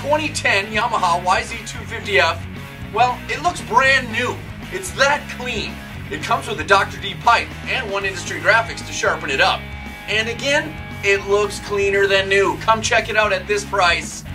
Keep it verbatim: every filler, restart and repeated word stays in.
twenty ten Yamaha Y Z two fifty F, well, it looks brand new. It's that clean. It comes with a Doctor D pipe and one industry graphics to sharpen it up. And again, it looks cleaner than new. Come check it out at this price.